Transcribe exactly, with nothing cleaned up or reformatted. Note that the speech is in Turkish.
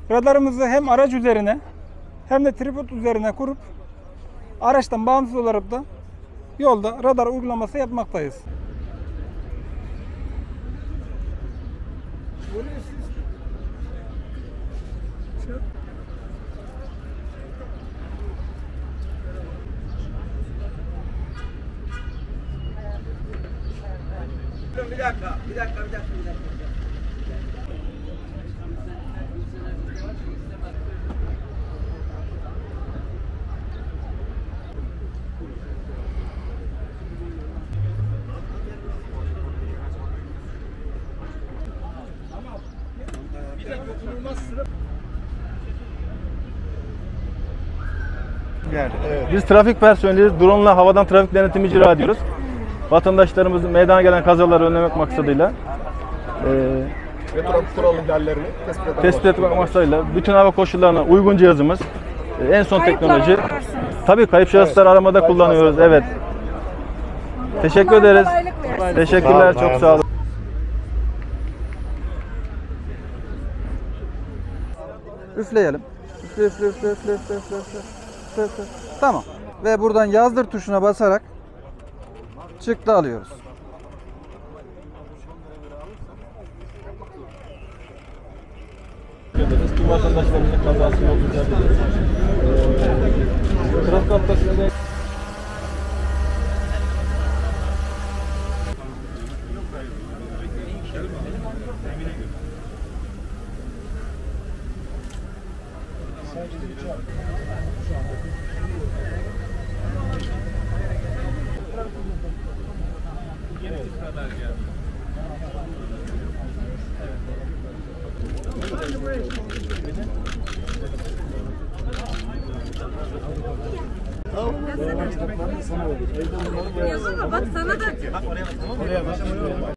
Radarımızı hem araç üzerine hem de tripod üzerine kurup araçtan bağımsız olarak da yolda radar uygulaması yapmaktayız. Bir dakika, bir dakika, bir dakika, bir dakika. Yani, evet. Biz trafik personeliyiz. Drone'la havadan trafik denetimi icra ediyoruz. Vatandaşlarımızın meydana gelen kazaları önlemek maksadıyla e, ve trafik kural ihlallerini tespit etmek, tespit etmek maksadıyla bütün hava koşullarına uygun cihazımız, e, en son teknoloji. Tabii kayıp şahıslar evet. aramada kayıp kullanıyoruz. Şahıslar. Evet. Teşekkür ederiz. Teşekkürler. Sağ çok sağ olun. Üfleyelim. Üfle, üfle, üfle, üfle, üfle, üfle, üfle, üfle, üfle. Tamam. Ve buradan yazdır tuşuna basarak çıktı alıyoruz. Tüm vatandaşlarımızın kazası yol düzenliyoruz. Trafik haftasında Yazın mı? Bak sana da.